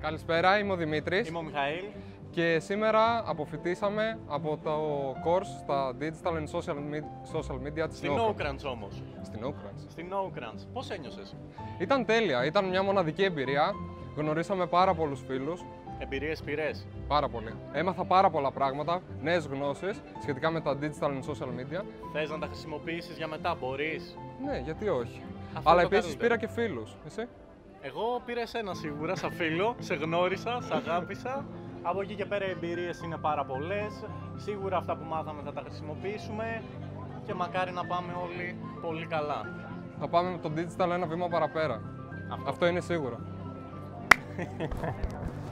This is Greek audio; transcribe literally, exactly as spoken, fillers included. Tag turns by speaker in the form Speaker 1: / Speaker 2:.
Speaker 1: Καλησπέρα, είμαι ο Δημήτρης.
Speaker 2: Είμαι ο Μιχαήλ.
Speaker 1: Και σήμερα αποφοιτήσαμε από το course στα Digital and Social Media, social media της
Speaker 2: Στην
Speaker 1: Nocrunch.
Speaker 2: Nocrunch όμως.
Speaker 1: Στην Nocrunch.
Speaker 2: Στην Nocrunch. Πώς ένιωσες?
Speaker 1: Ήταν τέλεια, ήταν μια μοναδική εμπειρία. Γνωρίσαμε πάρα πολλούς φίλους.
Speaker 2: Εμπειρίες πήρες?
Speaker 1: Πάρα πολύ. Έμαθα πάρα πολλά πράγματα, νέες γνώσεις σχετικά με τα Digital and Social Media.
Speaker 2: Θες να τα χρησιμοποιήσεις για μετά, μπορείς?
Speaker 1: Ναι, γιατί όχι.
Speaker 2: Αυτό
Speaker 1: Αλλά
Speaker 2: το
Speaker 1: επίσης
Speaker 2: καλύτερο.
Speaker 1: πήρα και φίλους. Εσύ?
Speaker 2: Εγώ πήρα εσένα σίγουρα, σαν φίλο. Σε γνώρισα, σε αγάπησα. Από εκεί και πέρα οι εμπειρίες είναι πάρα πολλές. Σίγουρα αυτά που μάθαμε θα τα χρησιμοποιήσουμε και μακάρι να πάμε όλοι πολύ καλά.
Speaker 1: Θα πάμε με το digital ένα βήμα παραπέρα.
Speaker 2: Αυτό.
Speaker 1: Αυτό είναι σίγουρο.